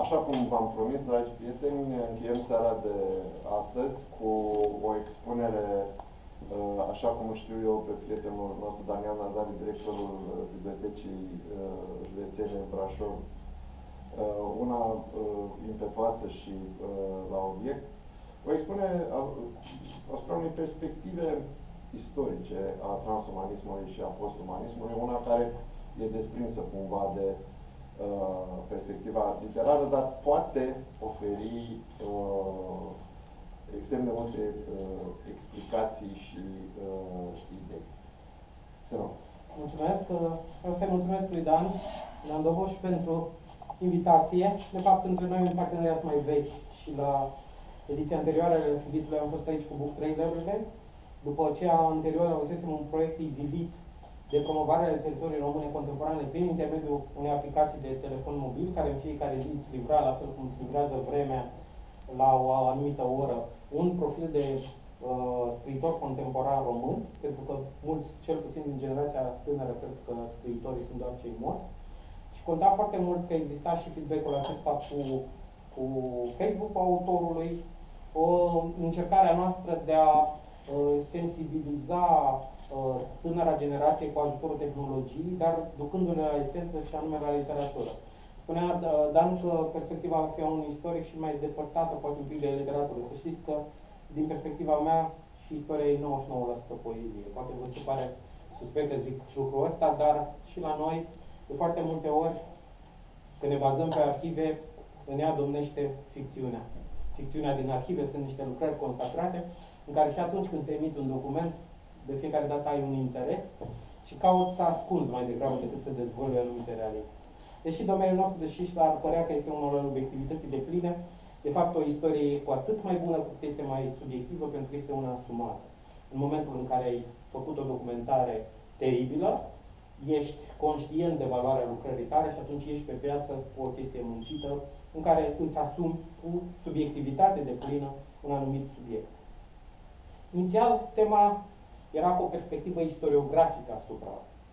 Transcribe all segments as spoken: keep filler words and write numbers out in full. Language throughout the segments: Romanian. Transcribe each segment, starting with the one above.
Așa cum v-am promis, dragi prieteni, încheiem seara de astăzi cu o expunere, așa cum știu eu pe prietenul nostru Daniel Nazari, directorul Bibliotecii Județene în Brașov, una impetuoasă și la obiect. O expunere asupra unei perspective istorice a transumanismului și a postumanismului, una care e desprinsă cumva de uh, perspectiva literară, dar poate oferi uh, extrem de multe uh, explicații și uh, idei. Să rog. Mulțumesc. Vreau să-i mulțumesc lui Dan, Dan Doboș, pentru invitație. De fapt, între noi un parteneriat mai vechi și la ediția anterioară ale Filipului am fost aici cu book trailer-urile. După aceea anterioară avusesem un proiect izibit de promovare a literaturii române contemporane prin intermediul unei aplicații de telefon mobil, care în fiecare zi îți livra, la fel cum îți livrează vremea la o anumită oră, un profil de uh, scriitor contemporan român, pentru că mulți, cel puțin din generația tânără, cred că scriitorii sunt doar cei morți. Și conta foarte mult că exista și feedback-ul acesta cu, cu Facebook-ul autorului, o încercare a noastră de a uh, sensibiliza uh, tânăra generație cu ajutorul tehnologiei, dar ducându-ne la esență și anume la literatură. Spunea uh, Dan că perspectiva va fi a un istoric și mai depărtată, poate un pic de literatură. Să știți că, din perspectiva mea, și istoria e nouăzeci și nouă la sută poezie. Poate vă se pare suspect că zic lucrul ăsta, dar și la noi, de foarte multe ori, când ne bazăm pe arhive, în ea domnește ficțiunea. Ficțiunea din arhive sunt niște lucrări consacrate, în care și atunci când se emite un document, de fiecare dată ai un interes și cauți să ascunzi mai degrabă decât să dezvălui anumite realități. Deși domeniul nostru, deși s-ar părea că este unul al obiectivității de pline, de fapt o istorie e cu atât mai bună cât este mai subiectivă, pentru că este una asumată. În momentul în care ai făcut o documentare teribilă, ești conștient de valoarea lucrării tale și atunci ești pe piață cu o chestie muncită în care îți asumi cu subiectivitate de plină un anumit subiect. Inițial, tema era cu o perspectivă istoriografică asupra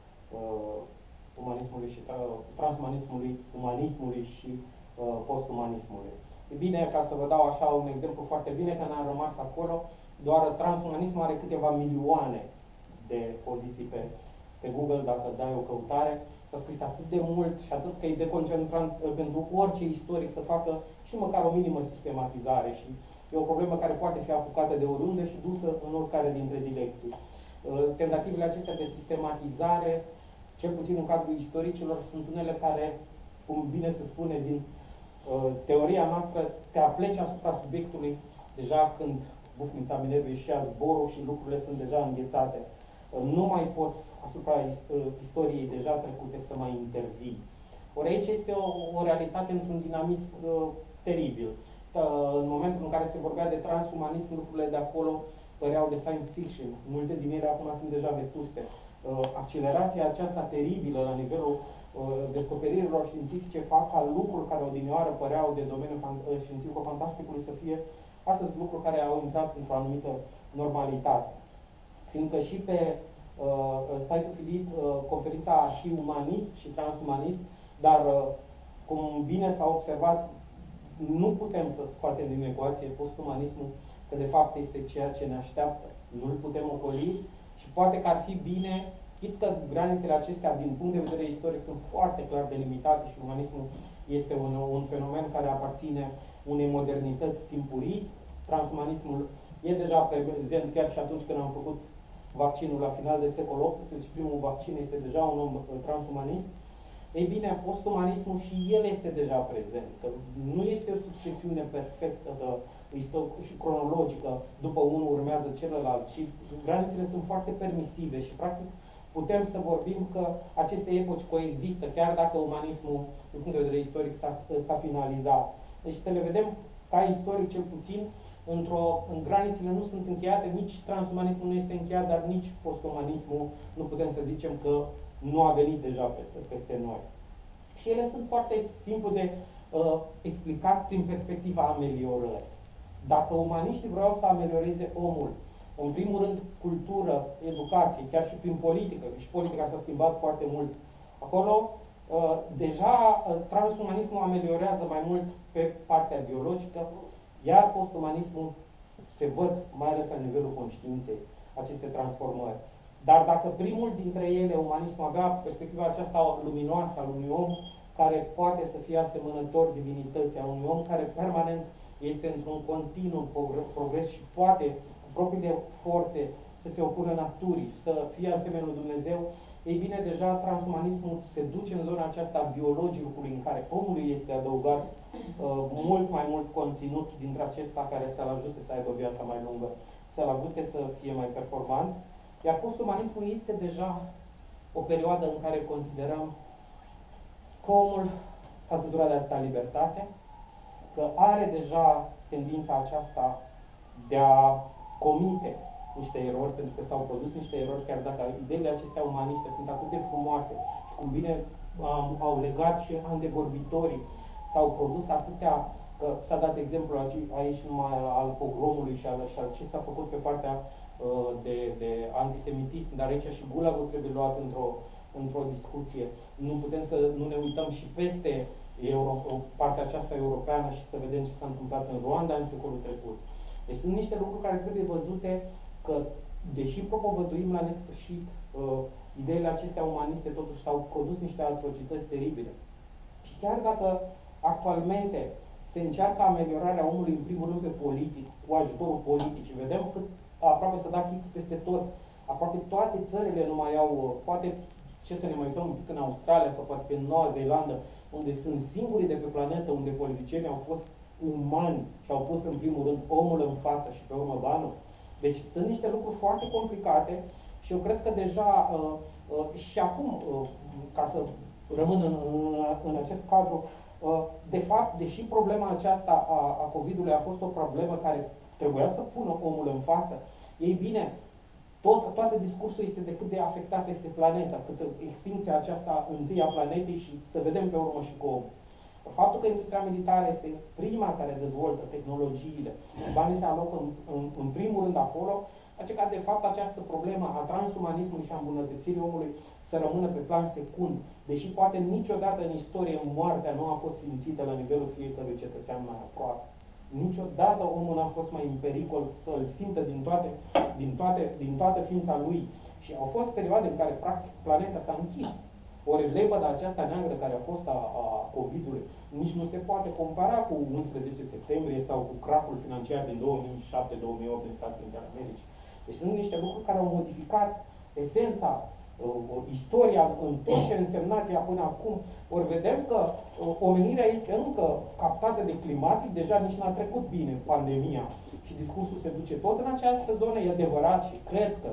uh, umanismului și uh, transumanismului, umanismului și uh, postumanismului. E bine, ca să vă dau așa un exemplu foarte bine, că n-am rămas acolo, doar transumanismul are câteva milioane de poziții pe, pe Google, dacă dai o căutare. S-a scris atât de mult și atât că e deconcentrant pentru orice istoric să facă și măcar o minimă sistematizare. Și e o problemă care poate fi apucată de oriunde și dusă în oricare dintre direcții. Tentativele acestea de sistematizare, cel puțin în cadrul istoricilor, sunt unele care, cum bine se spune din uh, teoria noastră, te apleci asupra subiectului deja când bufnița minerului și ia zborul și lucrurile sunt deja înghețate. Uh, nu mai poți asupra uh, istoriei deja trecute să mai intervii. Ori aici este o, o realitate într-un dinamism uh, teribil. Uh, în momentul în care se vorbea de transumanism, lucrurile de acolo păreau de science fiction. Multe din ele acum sunt deja vetuste. Uh, accelerația aceasta teribilă la nivelul uh, descoperirilor științifice fac ca lucruri care odinioară păreau de domeniul uh, științifico-fantasticului să fie astăzi lucruri care au intrat într-o anumită normalitate. Fiindcă și pe uh, site-ul Filit, uh, conferința ar fi umanism și transumanism, dar uh, cum bine s-a observat, nu putem să scoatem din ecuație postumanismul, că de fapt este ceea ce ne așteaptă. Nu-l putem ocoli și poate că ar fi bine, chit că granițele acestea, din punct de vedere istoric, sunt foarte clar delimitate și umanismul este un, un fenomen care aparține unei modernități timpurii. Transumanismul e deja prezent chiar și atunci când am făcut vaccinul la final de secolul optsprezece, primul vaccin este deja un om transumanist. Ei bine, postumanismul și el este deja prezent. Că nu este o succesiune perfectă și cronologică, după unul urmează celălalt, și granițele sunt foarte permisive și, practic, putem să vorbim că aceste epoci coexistă, chiar dacă umanismul, din punct de vedere istoric, s-a finalizat. Deci să le vedem ca istoric, cel puțin, într-o, în granițele nu sunt încheiate, nici transumanismul nu este încheiat, dar nici postumanismul nu putem să zicem că nu a venit deja peste, peste noi. Și ele sunt foarte simplu de uh, explicat prin perspectiva ameliorării. Dacă umaniștii vreau să amelioreze omul, în primul rând cultură, educație, chiar și prin politică, și politica s-a schimbat foarte mult acolo, Uh, deja uh, transumanismul ameliorează mai mult pe partea biologică, iar postumanismul se văd, mai ales la nivelul conștiinței, aceste transformări. Dar dacă primul dintre ele, umanismul, avea perspectiva aceasta luminoasă a unui om care poate să fie asemănător divinității, a unui om care permanent este într-un continuu progres și poate, cu propriile forțe, să se opună naturii, să fie asemenea lui Dumnezeu, ei bine, deja transumanismul se duce în zona aceasta a biologicului, în care omului este adăugat uh, mult mai mult conținut dintre acesta care să-l ajute să aibă viața mai lungă, să-l ajute să fie mai performant. Iar postumanismul este deja o perioadă în care considerăm că omul s-a săturat de atâta libertate, că are deja tendința aceasta de a comite niște erori, pentru că s-au produs niște erori, chiar dacă ideile acestea umaniste sunt atât de frumoase și cum bine um, au legat și antevorbitorii, s-au produs atâtea, că s-a dat exemplu aici, aici numai al pogromului și al, și al ce s-a făcut pe partea uh, de, de antisemitism, dar aici și gulagul trebuie luat într-o într-o discuție. Nu putem să nu ne uităm și peste Euro, partea aceasta europeană și să vedem ce s-a întâmplat în Rwanda în secolul trecut. Deci sunt niște lucruri care trebuie văzute, că deși propovăduim la nesfârșit uh, ideile acestea umaniste, totuși s-au produs niște atrocități teribile. Și chiar dacă actualmente se încearcă ameliorarea omului în primul rând pe politic, cu ajutorul politic, vedem cât aproape să da fix peste tot, aproape toate țările nu mai au, poate ce să ne mai uităm un pic în Australia sau poate pe Noua Zeelandă, unde sunt singurii de pe planetă unde politicienii au fost umani și au pus în primul rând omul în față și pe urmă banul. Deci sunt niște lucruri foarte complicate și eu cred că deja uh, uh, și acum, uh, ca să rămân în, în, în acest cadru, uh, de fapt, deși problema aceasta a, a COVID-ului a fost o problemă care trebuia să pună omul în față, ei bine, tot, toată discursul este de cât de afectată este planeta, cât extinția aceasta întâi a planetei și să vedem pe urmă și cu omul. Faptul că industria militară este prima care dezvoltă tehnologiile și banii se alocă în, în, în primul rând acolo, face ca de fapt această problemă a transumanismului și a îmbunătățirii omului să rămână pe plan secund, deși poate niciodată în istorie moartea nu a fost simțită la nivelul fiecărui cetățean mai aproape. Niciodată omul n-a fost mai în pericol să-l simtă din toate, din, toate, din toată ființa lui. Și au fost perioade în care practic planeta s-a închis. Ori lebăda aceasta neagră care a fost a, a COVID-ului nici nu se poate compara cu unsprezece septembrie sau cu cracul financiar din două mii șapte două mii opt din Statele Unite ale Americii. Deci sunt niște lucruri care au modificat esența, uh, istoria în tot ce a însemnat ea până acum. Ori vedem că uh, omenirea este încă captată de climatic, deja nici n-a trecut bine pandemia și discursul se duce tot în această zonă, e adevărat și cred că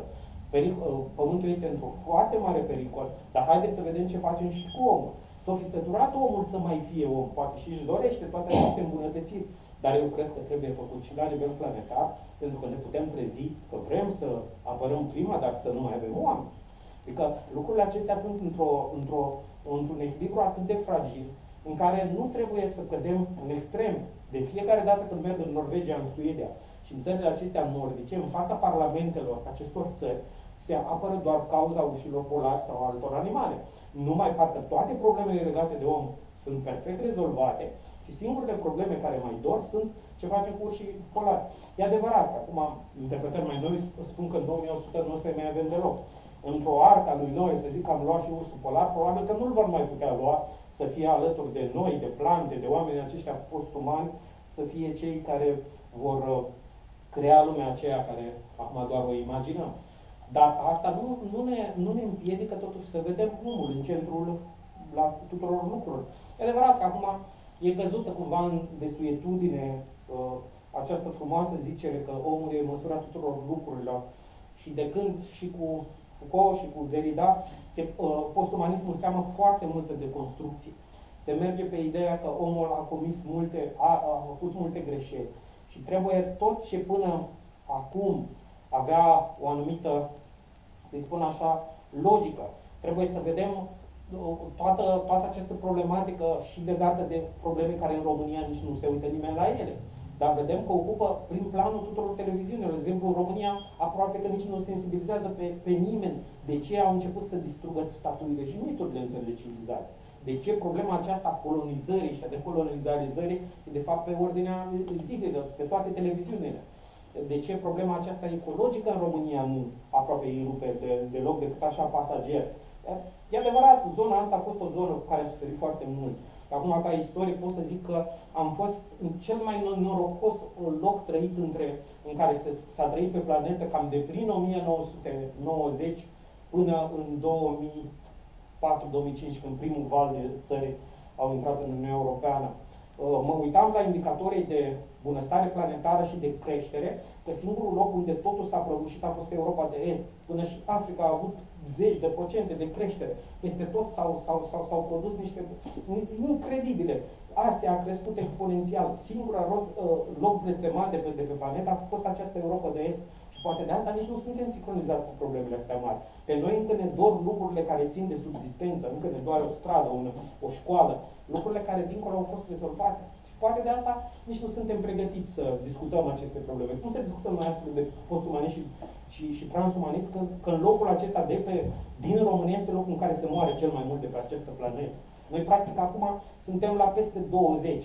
Pământul este într-o foarte mare pericol, dar haideți să vedem ce facem și cu omul. S-o fi săturat omul să mai fie om, poate și își dorește toate aceste îmbunătățiri, dar eu cred că trebuie făcut și la nivel planetar, pentru că ne putem trezi că vrem să apărăm clima, dar să nu mai avem oameni. Adică lucrurile acestea sunt într-o, într-o, într-un echilibru atât de fragil, în care nu trebuie să cădem în extrem. De fiecare dată când merg în Norvegia, în Suedia și în țările acestea nordice, în fața parlamentelor acestor țări, se apără doar cauza ușilor polari sau altor animale. Numai parcă toate problemele legate de om sunt perfect rezolvate și singurele probleme care mai dor sunt ce facem cu urșii polari. E adevărat că acum interpretări mai noi spun că în două mii o sută nu se mai avem deloc. Într-o arca lui Noe, să zic că am luat și ursul polar, probabil că nu-l vor mai putea lua să fie alături de noi, de plante, de oameni aceștia postumani, să fie cei care vor crea lumea aceea care acum doar o imaginăm. Dar asta nu, nu, ne, nu ne împiedică totuși să vedem omul în centrul la tuturor lucrurilor. E adevărat că acum e căzută cumva în desuetudine uh, această frumoasă zicere că omul e măsura tuturor lucrurilor și de când și cu Foucault și cu Derrida, se, uh, postumanismul înseamnă foarte multă deconstrucție. Se merge pe ideea că omul a comis multe, a, a făcut multe greșeli și trebuie tot ce până acum avea o anumită, să-i spun așa, logică. Trebuie să vedem toată, toată această problematică și legată de probleme care în România nici nu se uită nimeni la ele. Dar vedem că ocupă prin planul tuturor televiziunilor. De exemplu, în România aproape că nici nu sensibilizează pe, pe nimeni de ce au început să distrugă statuile și miturile în țările civilizate. De ce problema aceasta a colonizării și a decolonializării e de fapt pe ordinea zilei, pe toate televiziunile? De ce problema aceasta ecologică în România nu aproape îi rupe de, deloc decât așa pasager? E adevărat, zona asta a fost o zonă cu care a suferit foarte mult. Acum, ca istoric, pot să zic că am fost în cel mai norocos loc trăit între, în care s-a trăit pe planetă cam de prin o mie nouă sute nouăzeci până în două mii patru două mii cinci, când primul val de țări au intrat în Uniunea Europeană. Mă uitam la indicatorii de bunăstare planetară și de creștere, că singurul loc unde totul s-a prăbușit a fost Europa de Est. Până și Africa a avut zeci de procente de creștere. Peste tot s-au produs niște incredibile. Asia a crescut exponențial. Singura rost, loc blestemat de pe, de pe planetă a fost această Europa de Est. Și poate de asta nici nu suntem sincronizați cu problemele astea mari. Pe noi încă ne dor lucrurile care țin de subzistență, încă ne doare o stradă, o, o școală, lucrurile care dincolo au fost rezolvate. Și poate de asta nici nu suntem pregătiți să discutăm aceste probleme. Cum să discutăm noi astăzi de postumanism și, și, și transumanism, când, când locul acesta de pe, din România este locul în care se moare cel mai mult de pe această planetă. Noi, practic, acum suntem la peste douăzeci.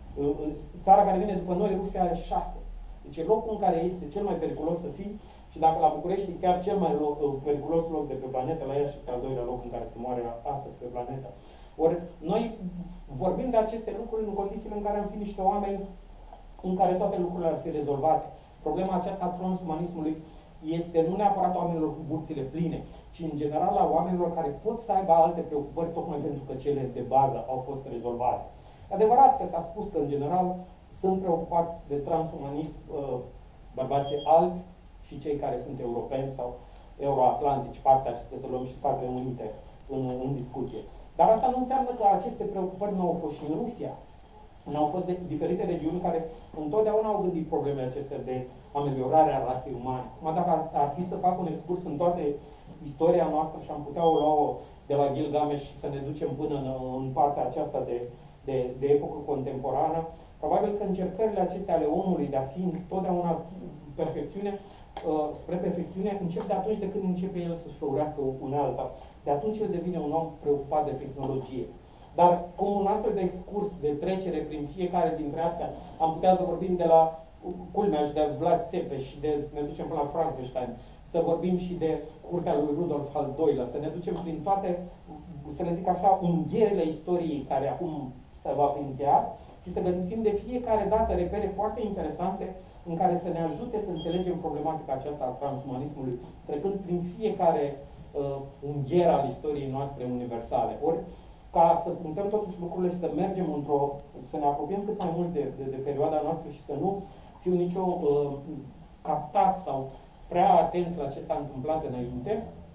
Țara care vine după noi, Rusia, are șase. Deci e locul în care este cel mai periculos să fii și dacă la București e chiar cel mai loc, periculos loc de pe planetă, la Iași este al doilea loc în care se moare astăzi pe planetă. Ori noi vorbim de aceste lucruri în condițiile în care am fi niște oameni în care toate lucrurile ar fi rezolvate. Problema aceasta a transumanismului este nu neapărat a oamenilor cu burțile pline, ci în general a oamenilor care pot să aibă alte preocupări tocmai pentru că cele de bază au fost rezolvate. Adevărat că s-a spus că în general sunt preocupați de transumanism uh, bărbații albi și cei care sunt europeni sau euroatlantici, partea aceasta să luăm și Statele Unite în, în discuție. Dar asta nu înseamnă că aceste preocupări nu au fost și în Rusia. Nu au fost de diferite regiuni care întotdeauna au gândit problemele acestea de ameliorare a rasei umane. Acum, dacă ar, ar fi să fac un excurs în toate istoria noastră și am putea o lua de la Gilgamesh și să ne ducem până în, în partea aceasta de, de, de epocă contemporană, probabil că încercările acestea ale omului de a fi întotdeauna perfecțiune, uh, spre perfecțiune, încep de atunci de când începe el să-și făurească unealta. De atunci el devine un om preocupat de tehnologie. Dar cu un astfel de excurs, de trecere prin fiecare dintre astea, am putea să vorbim de la culmea și de Vlad Țepeș și de, ne ducem până la Frankenstein, să vorbim și de curtea lui Rudolf al doilea, să ne ducem prin toate, să le zic așa, unghierile istoriei care acum se va fi încheiat, și să găsim de fiecare dată repere foarte interesante în care să ne ajute să înțelegem problematica aceasta a transumanismului, trecând prin fiecare uh, ungher al istoriei noastre universale. Ori, ca să punctăm totuși lucrurile și să mergem într-o, să ne apropiem cât mai mult de, de, de perioada noastră și să nu fiu nicio uh, captat sau prea atent la ce s-a întâmplat înainte,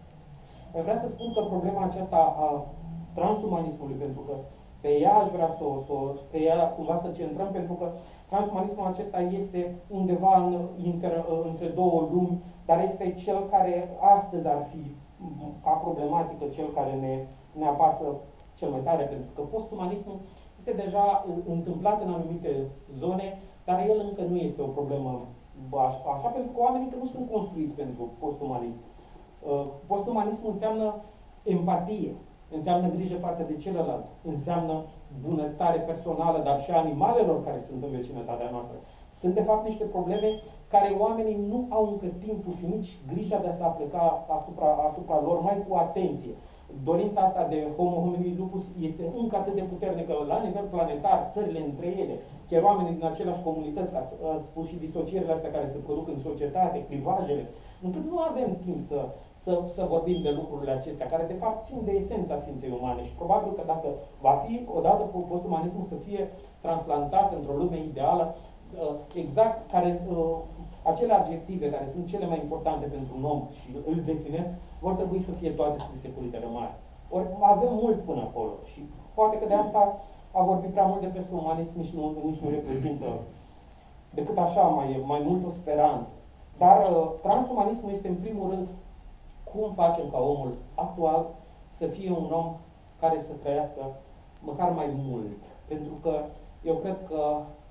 vreau să spun că problema aceasta a transumanismului, pentru că pe ea aș vrea să o, să, pe ea cumva să centrăm, pentru că transumanismul acesta este undeva în, inter, între două lumi, dar este cel care astăzi ar fi ca problematică, cel care ne, ne apasă cel mai tare, pentru că postumanismul este deja întâmplat în anumite zone, dar el încă nu este o problemă așa, așa pentru că oamenii nu sunt construiți pentru postumanism. Postumanismul înseamnă empatie, înseamnă grijă față de celălalt, înseamnă bunăstare personală, dar și a animalelor care sunt în vecinătatea noastră. Sunt, de fapt, niște probleme care oamenii nu au încă timpul și nici grija de a se apleca asupra, asupra lor mai cu atenție. Dorința asta de homo homini lupus este încă atât de puternică la nivel planetar, țările între ele, chiar oamenii din aceleași comunități, ca a spus și disocierile astea care se produc în societate, clivajele, încât nu avem timp să, să, să vorbim de lucrurile acestea, care de fapt țin de esența ființei umane și probabil că dacă va fi odată postumanismul să fie transplantat într-o lume ideală, exact care, acele adjective care sunt cele mai importante pentru un om și îl definesc, vor trebui să fie toate scrise cu litere mari. Ori avem mult până acolo și poate că de asta a vorbit prea mult de postumanism nici nu, nici nu reprezintă decât așa mai, mai mult o speranță. Dar transumanismul este în primul rând cum facem ca omul actual să fie un om care să trăiască măcar mai mult. Pentru că eu cred că,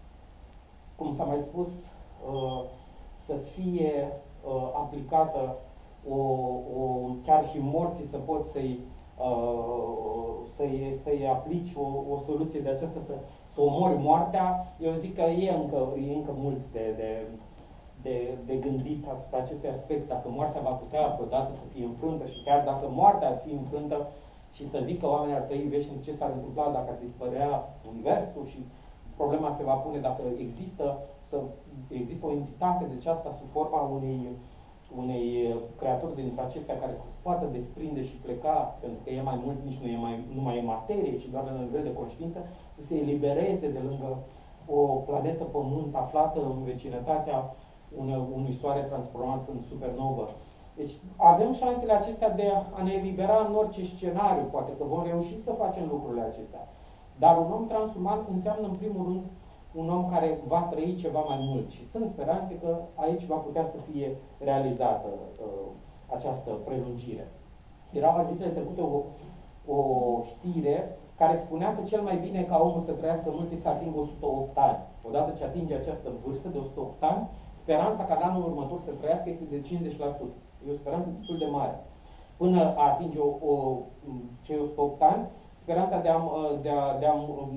cum s-a mai spus, să fie aplicată o, o, chiar și morții să pot să-i uh, să-i, să-i aplici o, o soluție de aceasta, să, să omori moartea, eu zic că e încă, e încă mult de, de, de, de gândit asupra acestui aspect, dacă moartea va putea vreodată să fie înfrântă și chiar dacă moartea ar fi înfrântă și să zic că oamenii ar trăi veșnic, ce s-ar întâmpla dacă ar dispărea universul și problema se va pune dacă există, să, există o entitate de aceasta sub forma unei, unei creaturi dintre acestea care se poată desprinde și pleca, pentru că e mai mult, nici nu, e mai, nu mai e materie, ci doar la nivel de conștiință, să se elibereze de lângă o planetă Pământ aflată în vecinătatea unui, unui soare transformat în supernovă. Deci avem șansele acestea de a ne elibera în orice scenariu, poate că vom reuși să facem lucrurile acestea. Dar un om transuman înseamnă în primul rând un om care va trăi ceva mai mult și sunt speranțe că aici va putea să fie realizată uh, această prelungire. Era la zilele trecute o, o știre care spunea că cel mai bine ca omul să trăiască mult este să atingă o sută opt ani. Odată ce atinge această vârstă de o sută opt ani, speranța ca în anul următor să trăiască este de cincizeci la sută. E o speranță destul de mare. Până a atinge o, o, cei o sută opt ani, speranța de a, de a, de a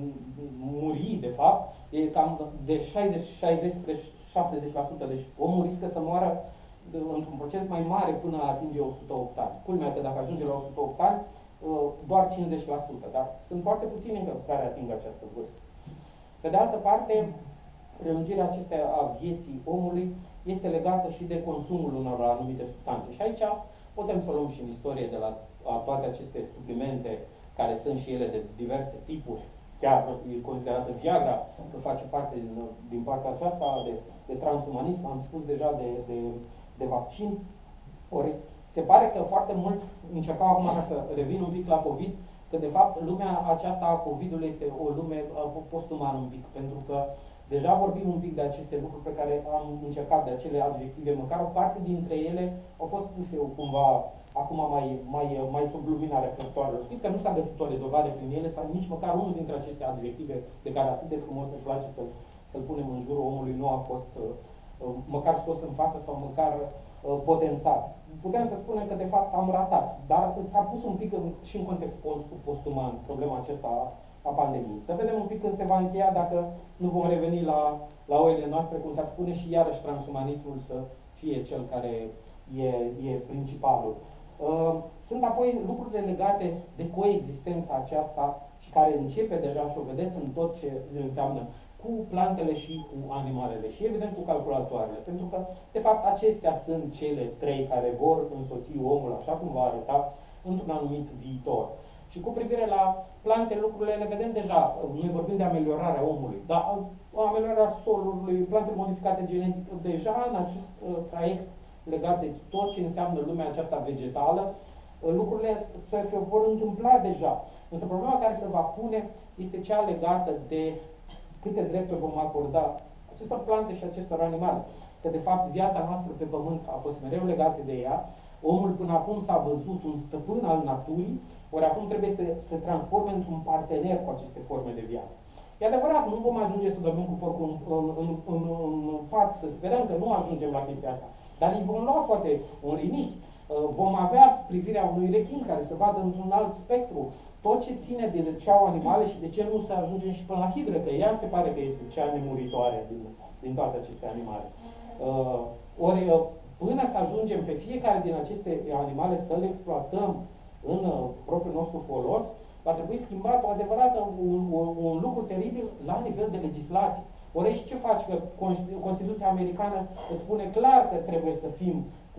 muri, de fapt, e cam de șaizeci spre șaptezeci la sută. Deci omul riscă să moară într-un procent mai mare până a atinge o sută opt ani. Culmea că dacă ajunge la o sută opt ani, doar cincizeci la sută. Dar sunt foarte puțini încă care ating această vârstă. Pe de altă parte, prelungirea acestea a vieții omului este legată și de consumul unor anumite substanțe. Și aici putem să o luăm și în istorie de la toate aceste suplimente care sunt și ele de diverse tipuri. Chiar e considerată Viagra, că face parte din, din partea aceasta de, de transumanism, am spus deja de, de, de vaccin. Ori se pare că foarte mult încercau acum să revin un pic la COVID, că de fapt lumea aceasta a COVID-ului este o lume postumană un pic, pentru că deja vorbim un pic de aceste lucruri pe care am încercat, de acele adjective, măcar o parte dintre ele au fost puse cumva acum mai, mai, mai sub lumina reflectoarelor. Știți că nu s-a găsit o rezolvare prin ele sau nici măcar unul dintre aceste adjective de care atât de frumos ne place să-l să punem în jurul omului nu a fost uh, măcar scos în față sau măcar uh, potențat. Putem să spunem că de fapt am ratat, dar s-a pus un pic în, și în context postuman problema aceasta a, a pandemiei. Să vedem un pic când se va încheia, dacă nu vom reveni la, la oile noastre, cum s-ar spune, și iarăși transumanismul să fie cel care e, e principalul. Uh, sunt apoi lucrurile legate de coexistența aceasta și care începe deja și o vedeți în tot ce înseamnă cu plantele și cu animalele și evident cu calculatoarele, pentru că de fapt acestea sunt cele trei care vor însoți omul așa cum va arăta într-un anumit viitor. Și cu privire la plante, lucrurile le vedem deja. Noi vorbim de ameliorarea omului, dar ameliorarea solului, plante modificate genetic, deja în acest uh, traiect legat de tot ce înseamnă lumea aceasta vegetală, lucrurile se vor întâmpla deja. Însă problema care se va pune este cea legată de câte drepturi vom acorda acestor plante și acestor animale. Că de fapt viața noastră pe pământ a fost mereu legată de ea. Omul până acum s-a văzut un stăpân al naturii, ori acum trebuie să se transforme într-un partener cu aceste forme de viață. E adevărat, nu vom ajunge să dormim cu porcul în, în, în, în, în pat, să sperăm că nu ajungem la chestia asta. Dar îi vom lua poate un rinichi, vom avea privirea unui rechin care se vadă într-un alt spectru. Tot ce ține de ceau animale și de ce nu să ajungem și până la hidră, că ea se pare că este cea nemuritoare din, din toate aceste animale. Uh, ori până să ajungem pe fiecare din aceste animale să le exploatăm în uh, propriul nostru folos, va trebui schimbat o adevărată, un, un, un lucru teribil la nivel de legislație. Ori aici ce faci? Că Constituția americană îți spune clar că trebuie să fim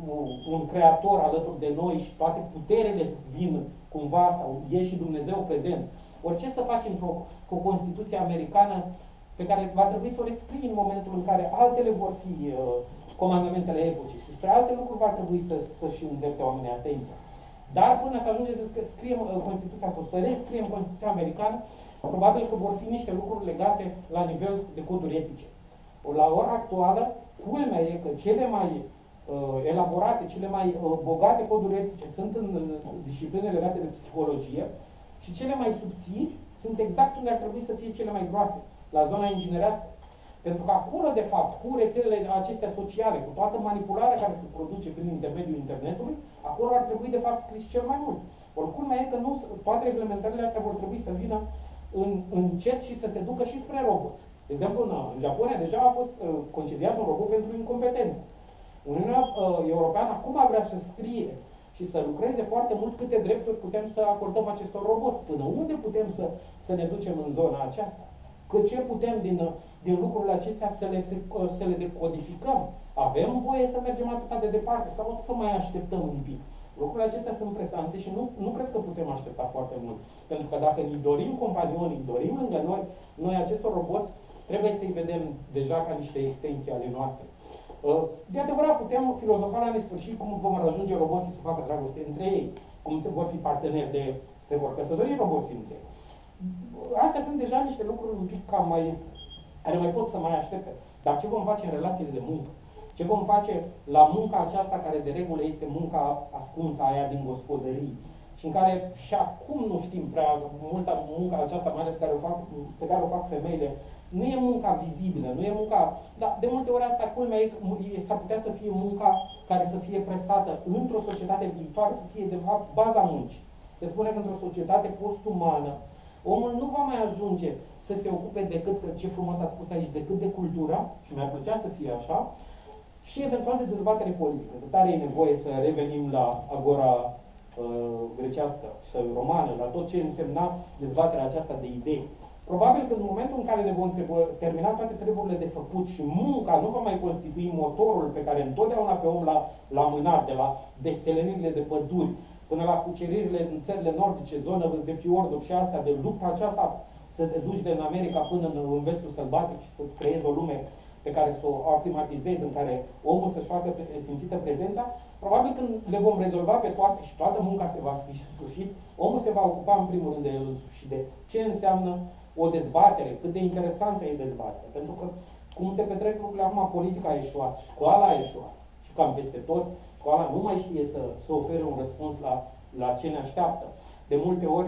un creator alături de noi și toate puterile vin cumva, sau e și Dumnezeu prezent. Ori ce să faci într-o o Constituție americană pe care va trebui să o rescrii în momentul în care altele vor fi uh, comandamentele epocii și spre alte lucruri va trebui să, să-și îndrepte oamenii atenția. Dar până să ajungem să scriem uh, Constituția sau să rescriem Constituția americană, probabil că vor fi niște lucruri legate la nivel de coduri etice. Ori la ora actuală, culmea e că cele mai uh, elaborate, cele mai uh, bogate coduri etice sunt în uh, discipline legate de psihologie și cele mai subțiri sunt exact unde ar trebui să fie cele mai groase, la zona inginerească. Pentru că acolo, de fapt, cu rețelele acestea sociale, cu toată manipularea care se produce prin intermediul internetului, acolo ar trebui, de fapt, scris cel mai mult. Ori culmea e că nu, toate reglementările astea vor trebui să vină în, încet și să se ducă și spre roboți. De exemplu, în, în Japonia deja a fost uh, concediat un robot pentru incompetență. Uniunea uh, Europeană acum vrea să scrie și să lucreze foarte mult câte drepturi putem să acordăm acestor roboți, până unde putem să, să ne ducem în zona aceasta. Că ce putem din, din lucrurile acestea să le, să le decodificăm? Avem voie să mergem atât de departe sau să mai așteptăm un pic? Lucrurile acestea sunt presante și nu, nu cred că putem aștepta foarte mult. Pentru că dacă ne dorim companionii, dorim lângă noi, noi acestor roboți, trebuie să-i vedem deja ca niște extensii ale noastre. De adevărat, putem filozofa la nesfârșit cum vom ajunge roboții să facă dragoste între ei, cum se vor fi parteneri de, se vor căsători roboții între ei. Astea sunt deja niște lucruri un pic cam mai, care mai pot să mai aștepte. Dar ce vom face în relațiile de muncă? Ce vom face la munca aceasta care de regulă este munca ascunsă aia din gospodării și în care și acum nu știm prea multă munca aceasta, mai ales care o fac, pe care o fac femeile, nu e munca vizibilă, nu e munca... Dar de multe ori asta, culmea e, s-ar putea să fie munca care să fie prestată într-o societate viitoare, să fie de fapt baza muncii. Se spune că într-o societate post-umană, omul nu va mai ajunge să se ocupe decât, ce frumos ați spus aici, decât de cultură, și mi-ar plăcea să fie așa, și eventual de dezbatere politică. Că tare e nevoie să revenim la agora uh, grecească și romană, la tot ce însemna dezbaterea aceasta de idei. Probabil că în momentul în care ne vom termina toate treburile de făcut și munca nu va mai constitui motorul pe care întotdeauna pe om l-a, l-a mânat, de la destelenirile de păduri, până la cuceririle în țările nordice, zonă de fiorduri și astea, de lupta aceasta, să te duci de în America până în, în vestul sălbatic și să-ți creezi o lume pe care să o aclimatizezi, în care omul să-și facă simțită prezența, probabil când le vom rezolva pe toate și toată munca se va sfârși, omul se va ocupa în primul rând de el însuși și de ce înseamnă o dezbatere, cât de interesantă e dezbaterea. Pentru că, cum se petrec lucrurile acum, politica a eșuat, școala a eșuat și cam peste tot, școala nu mai știe să, să ofere un răspuns la, la ce ne așteaptă. De multe ori,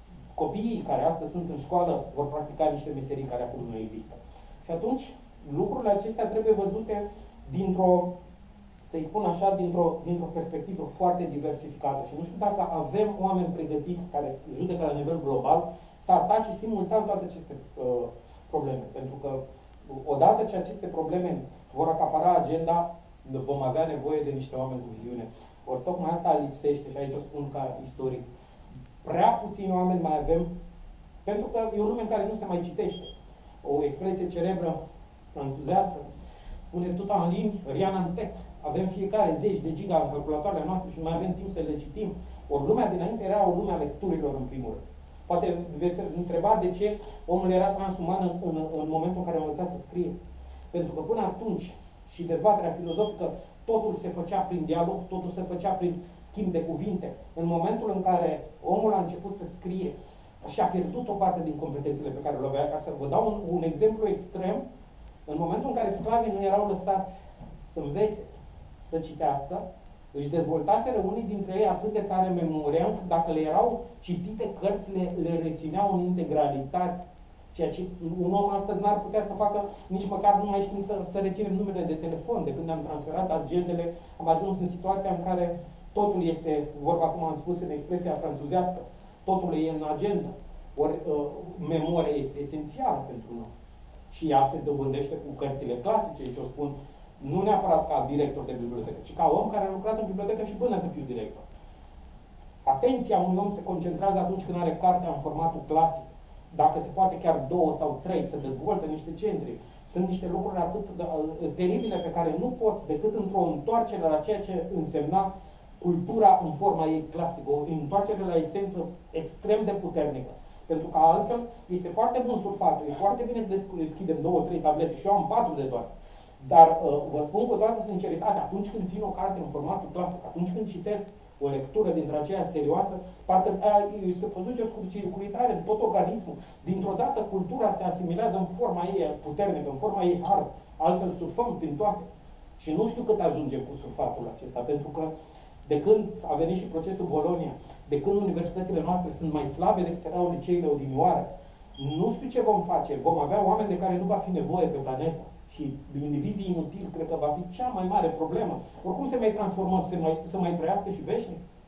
copiii care astăzi sunt în școală vor practica niște meserii care acum nu există. Și atunci, lucrurile acestea trebuie văzute dintr-o, să-i spun așa, dintr-o dintr-o perspectivă foarte diversificată. Și nu știu dacă avem oameni pregătiți care judecă la nivel global să atace simultan toate aceste uh, probleme. Pentru că odată ce aceste probleme vor acapara agenda, vom avea nevoie de niște oameni cu viziune. Ori tocmai asta lipsește, și aici o spun ca istoric. Prea puțini oameni mai avem, pentru că e o lume în care nu se mai citește. O expresie cerebră franțuzească spune tuta în limbi, rien en tête. Avem fiecare zeci de giga în calculatoarele noastre și nu mai avem timp să le citim. Ori lumea dinainte era o lume a lecturilor în primul rând. Poate veți întreba de ce omul era transuman în, în, în momentul în care a învățat să scrie. Pentru că până atunci, și dezbaterea filozofică, totul se făcea prin dialog, totul se făcea prin schimb de cuvinte. În momentul în care omul a început să scrie și a pierdut o parte din competențele pe care le avea. Ca să vă dau un, un exemplu extrem, în momentul în care sclavii nu erau lăsați să învețe, să citească, își dezvoltaseră unii dintre ei atât de tare memoria, încât dacă le erau citite cărțile, le rețineau în integralitate. Ceea ce un om astăzi n-ar putea să facă, nici măcar nu mai știm să, să reținem numerele de telefon. De când am transferat agendele, am ajuns în situația în care totul este, vorba cum am spus în expresia franțuzească, totul e în agenda. Ori uh, memoria este esențială pentru noi. Și ea se dobândește cu cărțile clasice, și o spun nu neapărat ca director de bibliotecă, ci ca om care a lucrat în bibliotecă și până să fiu director. Atenția unui om se concentrează atunci când are cartea în formatul clasic. Dacă se poate chiar două sau trei, să dezvolte niște centri. Sunt niște lucruri atât de, uh, teribile pe care nu poți decât într-o întoarcere la ceea ce însemna cultura în forma ei clasică, o întoarcere la esență extrem de puternică. Pentru că altfel este foarte bun surfatul, e foarte bine să deschidem două, trei tablete și eu am patru de doar. Dar uh, vă spun cu toată sinceritatea, atunci când țin o carte în formatul clasic, atunci când citesc o lectură dintre aceea serioasă, parcă aia, se produce o scurcircuitare în tot organismul. Dintr-o dată cultura se asimilează în forma ei puternică, în forma ei hard, altfel surfăm prin toate. Și nu știu cât ajungem cu surfatul acesta, pentru că de când a venit și procesul Bologna, de când universitățile noastre sunt mai slabe decât erau liceile odinioare, nu știu ce vom face. Vom avea oameni de care nu va fi nevoie pe planetă. Și indivizii inutili, cred că va fi cea mai mare problemă. Oricum se mai transformăm, să mai, să mai trăiască și veșnic.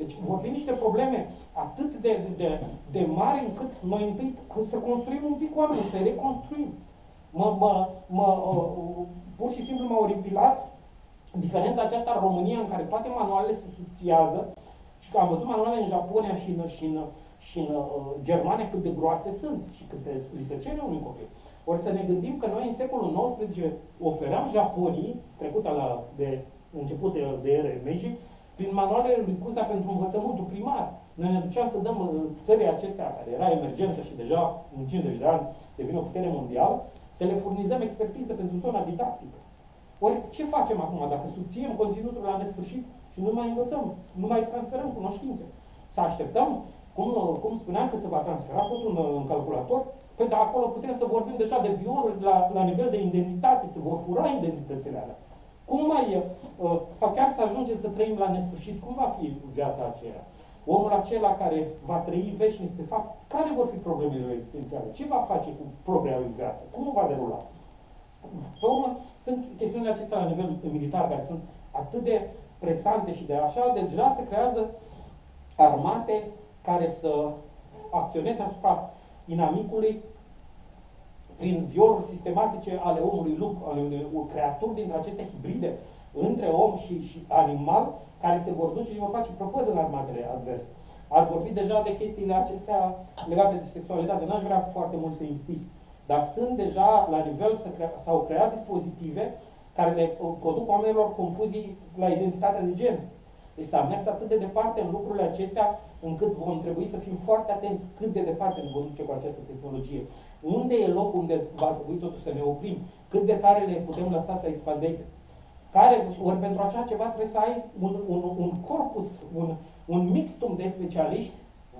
Deci vor fi niște probleme atât de, de, de mari încât noi întâi să construim un pic oameni, să reconstruim. Mă, mă, mă, uh, pur și simplu m-a oripilat diferența aceasta în România, în care toate manualele se subțiază, și că am văzut manuale în Japonia și în, și în, și în uh, Germania cât de groase sunt și cât de, li se cere unui copil. Ori să ne gândim că noi în secolul nouăsprezece ofeream Japoniei, trecută la de început de, de ere Meiji, prin manualele lui Cuza pentru învățământul primar. Noi ne duceam să dăm țării acestea, care era emergentă și deja în cincizeci de ani devine o putere mondială, să le furnizăm expertiză pentru zona didactică. Ori ce facem acum dacă subțiem conținutul la nesfârșit și nu mai învățăm, nu mai transferăm cunoștințe? Să așteptăm, cum, cum spuneam că se va transfera totul în, în calculator? Păi de acolo putem să vorbim deja de violuri la, la nivel de identitate, se vor fura identitățile alea. Cum mai, uh, sau chiar să ajungem să trăim la nesfârșit, cum va fi viața aceea? Omul acela care va trăi veșnic, de fapt, care vor fi problemele existențiale? Ce va face cu propria lui viață? Cum o va derula? Pe urmă, sunt chestiunile acestea la nivel militar, care sunt atât de presante și de așa, deja se creează armate care să acționeze asupra inamicului prin violuri sistematice ale omului lup, ale unei creaturi dintre aceste hibride între om și, și animal, care se vor duce și vor face prăpăd în armatele adverse. Ați vorbit deja de chestiile acestea legate de sexualitate, n-aș vrea foarte mult să insist, dar sunt deja la nivel, s-au creat dispozitive care le produc oamenilor confuzii la identitatea de gen. Deci s-a mers atât de departe în lucrurile acestea, încât vom trebui să fim foarte atenți cât de departe ne vom duce cu această tehnologie. Unde e locul unde va trebui totuși să ne oprim? Cât de tare le putem lăsa să expandeze? Care, ori pentru așa ceva trebuie să ai un, un, un corpus, un, un mixtum de specialiști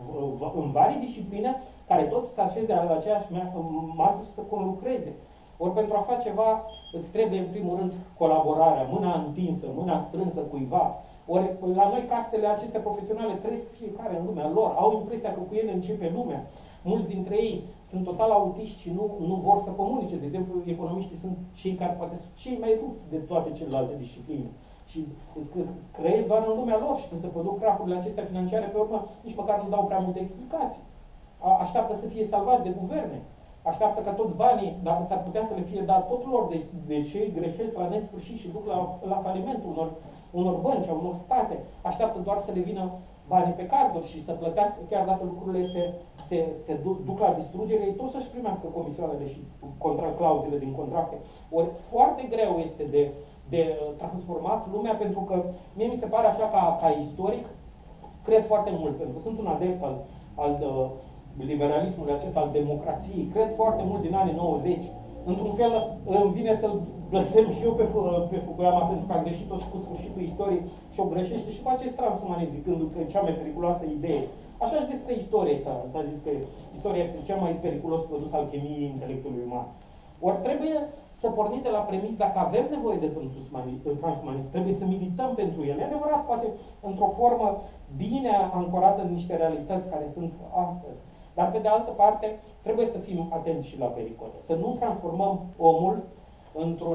în vari discipline, care toți să așeze la aceeași masă și să conlucreze. Ori pentru a face ceva, îți trebuie în primul rând colaborarea, mâna întinsă, mâna strânsă cuiva. Ori la noi castele acestea profesionale trăiesc fiecare în lumea lor, au impresia că cu ele începe lumea. Mulți dintre ei sunt total autiști și nu, nu vor să comunice. De exemplu, economiștii sunt cei care poate sunt cei mai rupți de toate celelalte discipline. Și trăiesc doar în lumea lor și când se produc cracurile acestea financiare, pe urmă, nici măcar nu dau prea multe explicații. Așteaptă să fie salvați de guverne. Așteaptă ca toți banii, dacă s-ar putea să le fie dat tot lor, de, de ce greșesc la nesfârșit și duc la, la falimentul unor, unor bănci, a unor state, așteaptă doar să le vină banii pe carduri și să plătească, chiar dacă lucrurile se, se, se duc la distrugere, ei tot să-și primească comisioanele și contract, clauzele din contracte. Ori foarte greu este de, de transformat lumea, pentru că mie mi se pare așa ca, ca istoric, cred foarte mult, pentru că sunt un adept al, al liberalismului acesta, al democrației, cred foarte mult din anii nouăzeci. Într-un fel îmi vine să-l blesem și eu pe, pe Fukuyama pentru că a greșit-o și cu sfârșitul istoriei și o greșește și cu acest transumanism, zicându că e cea mai periculoasă idee. Așa și despre istorie s-a zis că istoria este cel mai periculos produs al chemiei intelectului uman. Ori trebuie să pornim de la premisa că avem nevoie de transumanism, trebuie să milităm pentru el. E adevărat, poate într-o formă bine ancorată în niște realități care sunt astăzi. Dar, pe de altă parte, trebuie să fim atenți și la pericole. Să nu transformăm omul într-un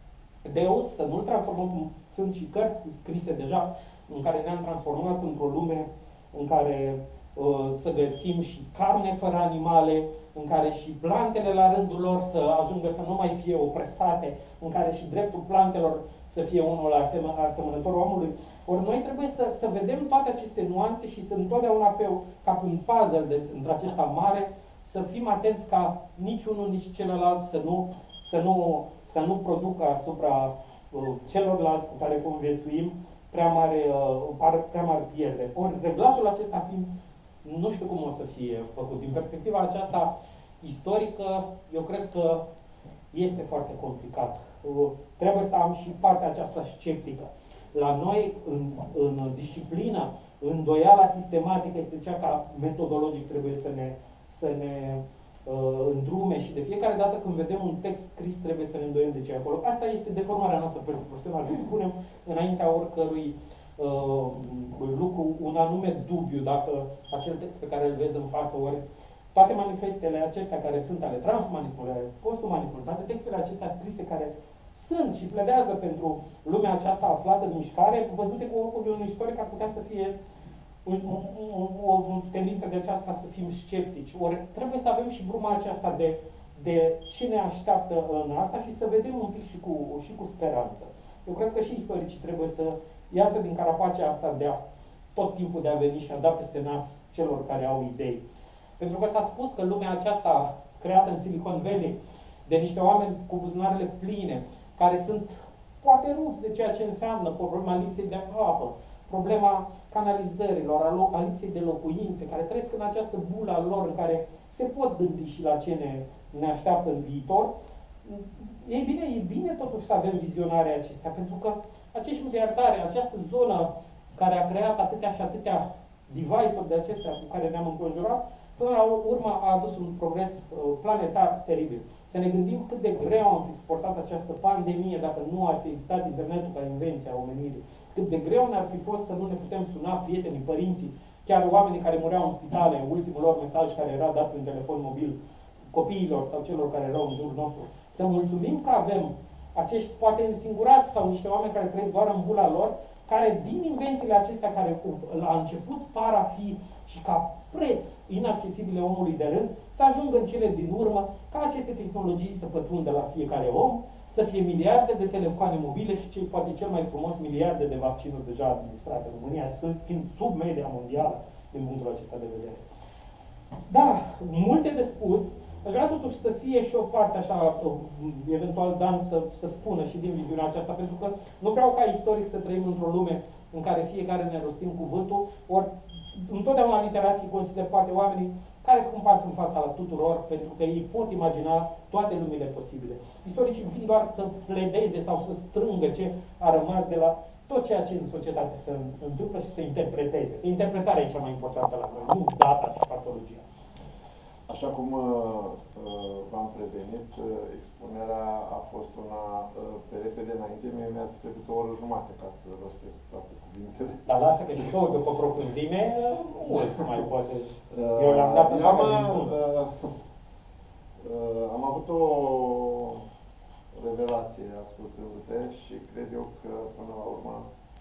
deus, să nu-l transformăm, sunt și cărți scrise deja, în care ne-am transformat într-o lume în care uh, să găsim și carne fără animale, în care și plantele la rândul lor să ajungă să nu mai fie opresate, în care și dreptul plantelor să fie unul asemănător omului. Ori noi trebuie să, să vedem toate aceste nuanțe și să întotdeauna pe, ca pe un puzzle de, între aceștia mare, să fim atenți ca niciunul, nici celălalt să nu, să nu, să nu producă asupra uh, celorlalți cu care conviețuim prea mare, uh, prea mare pierdere. Ori reglajul acesta fiind, nu știu cum o să fie făcut. Din perspectiva aceasta istorică, eu cred că este foarte complicat. Uh, trebuie să am și partea aceasta sceptică. La noi, în, în disciplină, îndoiala sistematică este cea ca metodologic trebuie să ne, să ne uh, îndrume și de fiecare dată când vedem un text scris trebuie să ne îndoiem de ce e acolo. Asta este deformarea noastră profesională. Să spunem înaintea oricărui uh, lucru un anume dubiu dacă acel text pe care îl vezi în față, ori toate manifestele acestea care sunt ale transumanismului, ale postumanismului, toate textele acestea scrise care sunt și pledează pentru lumea aceasta aflată în mișcare, văzute cu ochiul unui istoric, ar putea să fie o, o tendință de aceasta să fim sceptici. Ori trebuie să avem și bruma aceasta de, de ce ne așteaptă în asta și să vedem un pic și cu, și cu speranță. Eu cred că și istoricii trebuie să iasă din carapacea asta de a tot timpul de a veni și a da peste nas celor care au idei. Pentru că s-a spus că lumea aceasta creată în Silicon Valley de niște oameni cu buzunarele pline, care sunt poate rupți de ceea ce înseamnă problema lipsei de apă, problema canalizărilor, a, a lipsei de locuințe, care trăiesc în această bulă a lor în care se pot gândi și la ce ne, ne așteaptă în viitor. Ei bine, e bine totuși să avem vizionarea acestea, pentru că acești miliardari, această zonă care a creat atâtea și atâtea device-uri de acestea cu care ne-am înconjurat, până la urmă a adus un progres uh, planetar teribil. Să ne gândim cât de greu am fi suportat această pandemie dacă nu ar fi existat internetul ca invenție a omenirii. Cât de greu ne-ar fi fost să nu ne putem suna prietenii, părinții, chiar oamenii care mureau în spitale, ultimul lor mesaj care era dat prin telefon mobil copiilor sau celor care erau în jurul nostru. Să mulțumim că avem acești poate însingurați sau niște oameni care trăiesc doar în bula lor, care din invențiile acestea care la început par a fi și ca preț inaccesibile omului de rând, să ajungă în cele din urmă ca aceste tehnologii să pătrundă la fiecare om, să fie miliarde de telefoane mobile și ce poate cel mai frumos miliarde de vaccinuri deja administrate în România, sunt fiind sub media mondială din punctul acesta de vedere. Da, multe de spus. Aș vrea totuși să fie și o parte așa, eventual Dan să, să spună și din viziunea aceasta, pentru că nu vreau ca istoric să trăim într-o lume în care fiecare ne rostim cuvântul, ori întotdeauna în literații consider poate oamenii care sunt pas în fața la tuturor, pentru că ei pot imagina toate lumile posibile. Istoricii vin doar să pledeze sau să strângă ce a rămas de la tot ceea ce în societate se întâmplă și să interpreteze. Interpretarea e cea mai importantă la noi, nu data și patologia. Așa cum uh, uh, v-am prevenit, uh, expunerea a fost una uh, pe repede înainte, mie mi-a trecut o oră jumate ca să rostesc toate cuvintele. Dar lasă că și tu, după profunzime, mult mai poate. Eu l-am dat în am, uh, uh, am avut o revelație ascultându-te și cred eu că, până la urmă,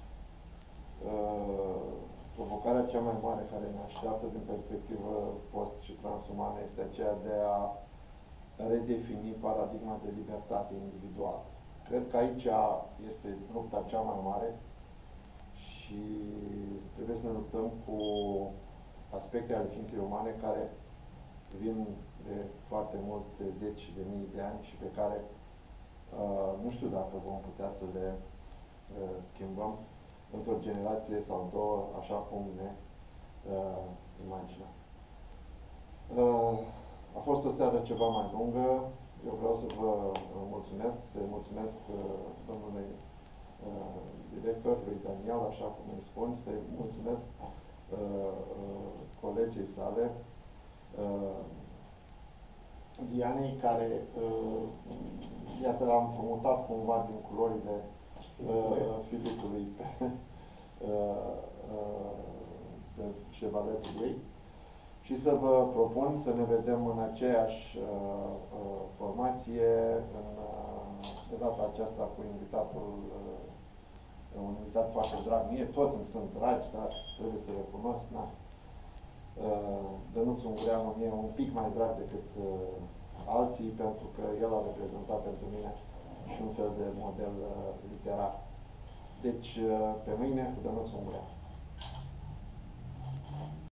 uh, provocarea cea mai mare care ne așteaptă din perspectivă post- și transumană este aceea de a redefini paradigma de libertate individuală. Cred că aici este lupta cea mai mare și trebuie să ne luptăm cu aspecte ale ființei umane care vin de foarte multe zeci de mii de ani și pe care uh, nu știu dacă vom putea să le uh, schimbăm într-o generație sau două, așa cum ne uh, imaginăm. Uh, a fost o seară ceva mai lungă. Eu vreau să vă mulțumesc, să-i mulțumesc uh, domnului uh, director, lui Daniel, așa cum îi spun, să-i mulțumesc uh, uh, colegii sale, uh, Dianei, care, uh, iată, l-am promutat cumva din culorile uh, filipului pe, uh, uh, pe șevaletul ei și să vă propun să ne vedem în aceeași uh, uh, formație în, uh, de data aceasta cu invitatul, uh, un invitat foarte drag. Mie toți îmi sunt dragi, dar trebuie să recunosc, na. Uh, Dănuț Ungureanu mie un pic mai drag decât uh, alții, pentru că el a reprezentat pentru mine și un fel de model uh, literar. Deci, uh, pe mâine, cu Dănuț Ungureanu.